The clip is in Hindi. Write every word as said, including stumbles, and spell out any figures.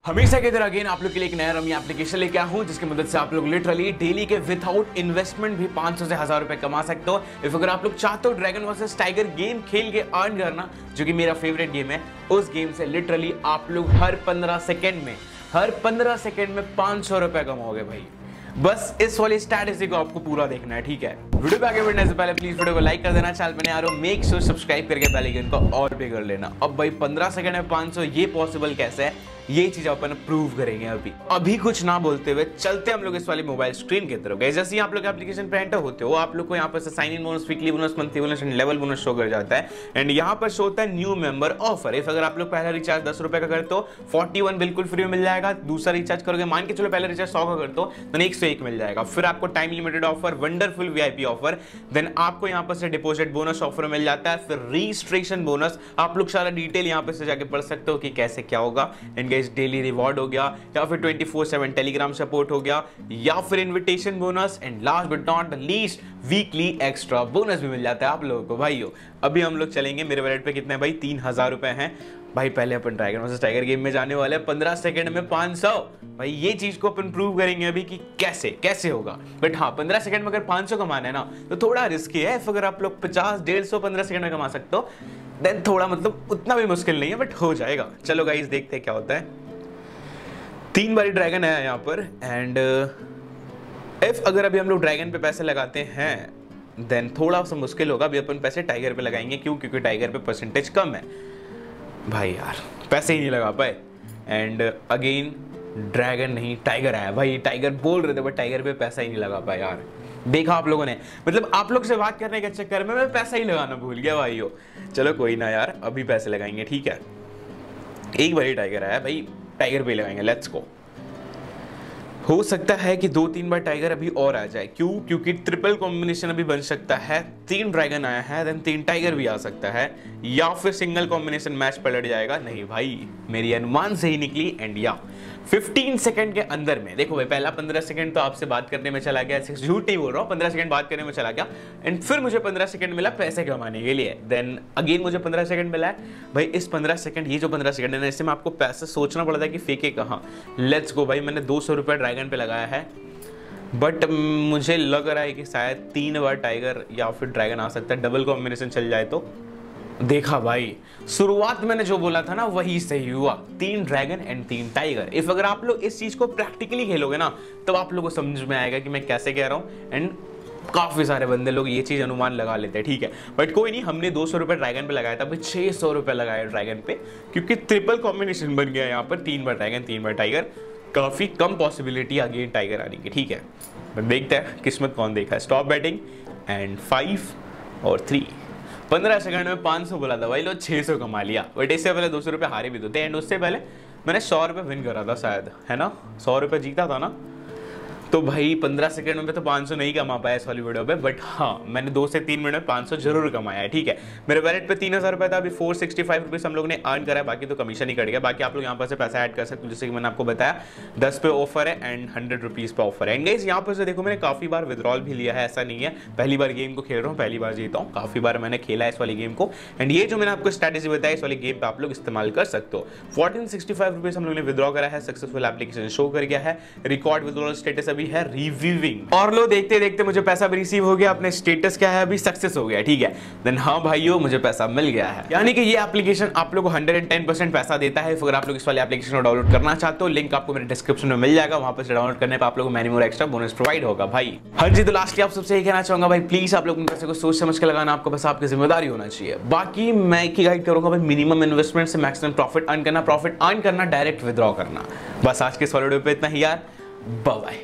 हमेशा की तरह अगेन आप लोग के लिए एक नया रमी एप्लीकेशन लेके आया हूं जिसकी मदद से आप लोग लिटरली डेली के विदाउट इन्वेस्टमेंट भी पाँच सौ से हजार रुपए कमा सकते हो। इफ अगर आप लोग चाहते हो ड्रैगन वर्सेस टाइगर गेम खेल के अर्न करना, जो कि मेरा फेवरेट गेम है, उस गेम से लिटरली आप लोग हर पंद्रह सेकेंड में हर पंद्रह सेकेंड में पाँच सौ रुपए कमाओगे भाई। बस इस वाली स्ट्रैटेजी को आपको पूरा देखना है, ठीक है। वीडियो पे आगे बढ़ने से पहले प्लीज वीडियो को लाइक कर देना, चैनल पे नए आ रहे हो मेक श्योर सब्सक्राइब करके बेल आइकन को और भी कर लेना। अब भाई पंद्रह सेकंड में पाँच सौ ये पॉसिबल कैसे है, ये चीज अपन प्रूव करेंगे। अभी अभी कुछ ना बोलते हुए चलते हम लोग इस वाली मोबाइल स्क्रीन की तरफ। जैसे ही आप लोग एप्लीकेशन पे एंटर होते हो, आप लोग को यहाँ पर sign in bonus, weekly bonus, monthly bonus and level bonus show कर जाता है। एंड यहाँ पर शो होता है न्यू मेंबर ऑफर। इफ अगर आप लोग पहला रिचार्ज दस रुपए का करते हो, फोर्टी वन बिल्कुल फ्री में मिल जाएगा। दूसरा रिचार्ज करोगे, मान के चलो पहला रिचार्ज सौ का करते हो तो एक सौ एक मिल जाएगा। फिर आपको time limited offer, wonderful VIP offer, then आपको यहाँ पर से डिपॉजिट बोनस ऑफर मिल जाता है। फिर रजिस्ट्रेशन बोनस, आप लोग सारा डिटेल यहाँ पर से जाके पढ़ सकते हो कि कैसे क्या होगा। एंड गाइस डेली रिवॉर्ड हो गया, या फिर twenty four seven Telegram support हो गया, या फिर invitation bonus, and last but not least weekly extra bonus भी मिल जाता है आप लोगों को भाइयों। अभी हम लोग चलेंगे, मेरे वैलेट पे कितने भाई तीन हजार रुपए हैं भाई। पहले अपन ड्रैगन वर्सेस टाइगर गेम में जाने वाले हैं, पंद्रह सेकंड में पाँच सौ भाई। ये चीज को अपन प्रूव करेंगे अभी कि कैसे कैसे होगा। बट हाँ, पंद्रह सेकंड में अगर पाँच सौ कमाना है ना तो थोड़ा रिस्की है। अगर आप लोग पचास डेढ़ सौ पंद्रह सेकंड में कमा सकते हो देन थोड़ा मतलब उतना भी मुश्किल नहीं है, बट हो जाएगा। चलो गाइस देखते हैं क्या होता है। तीन बारी ड्रैगन है यहाँ पर। एंड इफ अगर अभी हम लोग ड्रैगन पे पैसे लगाते हैं देन थोड़ा सा मुश्किल होगा। अभी अपन पैसे टाइगर पे लगाएंगे, क्यों? क्योंकि टाइगर पे परसेंटेज कम है भाई। यार पैसे ही नहीं लगा पाए। एंड अगेन ड्रैगन नहीं टाइगर आया भाई। टाइगर बोल रहे थे बट टाइगर पे पैसा ही नहीं लगा पाया यार। देखा आप लोगों ने, मतलब आप लोग से बात करने के चक्कर में मैं पैसा ही लगाना भूल गया भाइयों। चलो कोई ना यार, अभी पैसे लगाएंगे, ठीक है। एक बार ही टाइगर आया भाई, टाइगर पे लगाएंगे, लेट्स गो। हो सकता है कि दो तीन बार टाइगर अभी और आ जाए। क्यों? क्योंकि ट्रिपल कॉम्बिनेशन अभी बन सकता है। तीन ड्रैगन आया है देन तीन टाइगर भी आ सकता है, या फिर सिंगल कॉम्बिनेशन मैच पलट जाएगा। नहीं भाई, मेरी अनुमान से ही निकली। एंड या पंद्रह सेकंड के अंदर में देखो भाई, पहला पंद्रह सेकंड तो आपसे बात करने में चला गया, झूठ नहीं बोल रहा हूँ, पंद्रह सेकंड बात करने में चला गया। एंड फिर मुझे पंद्रह सेकंड मिला पैसे कमाने के लिए। देन अगेन मुझे पंद्रह सेकंड मिला है भाई। इस पंद्रह सेकंड, ये जो पंद्रह सेकंड है ना, इससे में आपको पैसे सोचना पड़ता है कि फेंके कहाँ। लेट्स गो भाई, मैंने दो सौ रुपये ड्रैगन पे लगाया है, बट मुझे लग रहा है कि शायद तीन बार टाइगर या फिर ड्रैगन आ सकता है। डबल कॉम्बिनेशन चल जाए तो। देखा भाई, शुरुआत मैंने जो बोला था ना वही सही हुआ। तीन ड्रैगन एंड तीन टाइगर। इफ अगर आप लोग इस चीज को प्रैक्टिकली खेलोगे ना तब तो आप लोगों को समझ में आएगा कि मैं कैसे कह रहा हूँ। एंड काफी सारे बंदे लोग ये चीज अनुमान लगा लेते हैं, ठीक है। बट कोई नहीं, हमने दो सौ रुपए ड्रैगन पे लगाया था, अभी छह सौ रुपए लगाया ड्रैगन पे, क्योंकि ट्रिपल कॉम्बिनेशन बन गया यहाँ पर। तीन बार ड्रैगन तीन बार टाइगर, काफी कम पॉसिबिलिटी अगेन टाइगर आने की, ठीक है। बट देखते हैं किस्मत कौन देखा है। Stop betting and five or three. पंद्रह सेकंड में पाँच सौ बोला था भाई, लोग छह सौ कमा लिया। बट इससे पहले दो सौ रुपये हारे भी तो थे। एंड उससे पहले मैंने सौ रुपये विन करा था शायद, है ना, सौ रुपये जीता था ना। तो भाई पंद्रह सेकंड में तो पाँच सौ नहीं कमा पाया इस वाली वीडियो पे, बट हाँ मैंने दो से तीन मिनट में पाँच सौ जरूर कमाया है, ठीक है। मेरे वैलेट पे तीन हजार रुपये था, अभी फोर सिक्सटी फाइव रुपीज़ हम लोग ने अर्न करा है। बाकी तो कमीशन ही कट गया। बाकी आप लोग यहाँ पर से पैसा ऐड कर सकते हो, जैसे कि मैंने आपको बताया दस पे ऑफर है एंड हंड्रेड रुपीज़ पे ऑफर है। एंड गाइस यहाँ पर से देखो, मैंने काफ़ी बार विड्रॉल भी लिया है, ऐसा नहीं है पहली बार गेम को खेल रहा हूँ, पहली बार जीता हूँ। काफ़ी बार मैंने खेला है इस वाली गेम को। एंड ये जो मैंने आपको स्ट्रैटेजी बताया इस वाली गेम पे आप लोग इस्तेमाल कर सकते हो। फोर्टीन सिक्सटी फाइव रुपीज़ हम लोग ने विड्रॉ करा है, सक्सेसफुल एप्लीकेशन शो कर गया है, रिकॉर्ड विड्रॉल स्टेटस अभी है रिव्यू। और लो देखते देखते मुझे पैसा भी रिसीव हो गया, अपने स्टेटस क्या है अभी सक्सेस हो गया, ठीक है। देन हाँ भाइयों, मुझे पैसा मिल गया है। यानी कि ये एप्लीकेशन आप लोगों को एक सौ दस परसेंट पैसा देता है। अगर आप लोग इस वाले एप्लीकेशन को डाउनलोड करना चाहते हो, लिंक आपको मेरे डिस्क्रिप्शन में मिल जाएगा। वहां पर से डाउनलोड करने पर आप लोगों को many more extra bonus provide होगा भाई। हाँ जी, तो लास्टली आप सबसे यही कहना चाहूंगा भाई, प्लीज आप लोग उन पैसे को सोच समझ के लगाना, आपको बस आपकी जिम्मेदारी होना चाहिए। बाकी मैं एक ही गाइड करूंगा भाई, मिनिमम इन्वेस्टमेंट से मैक्सिमम प्रॉफिट अर्न करना, प्रॉफिट अर्न करना, डायरेक्ट विद्रॉ करना। बस आज के इस वीडियो पे इतना ही यार, बाय बाय।